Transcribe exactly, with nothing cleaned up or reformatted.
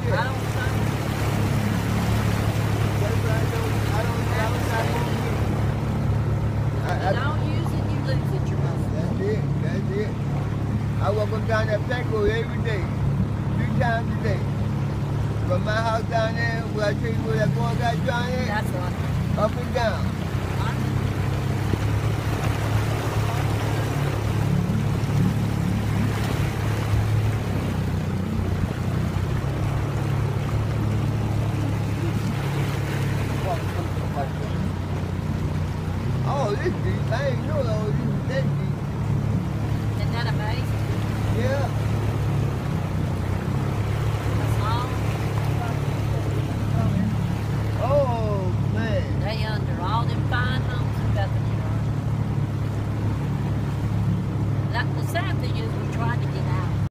it. I don't think. That's why I don't, I don't, I don't, I don't use it. I, You I, don't use it, you lose it, your muscle. that's it, that's it. I walk up down that back road every day, three times a day. From my house down there, where I tell you where that boy got down there, That's right. up and down.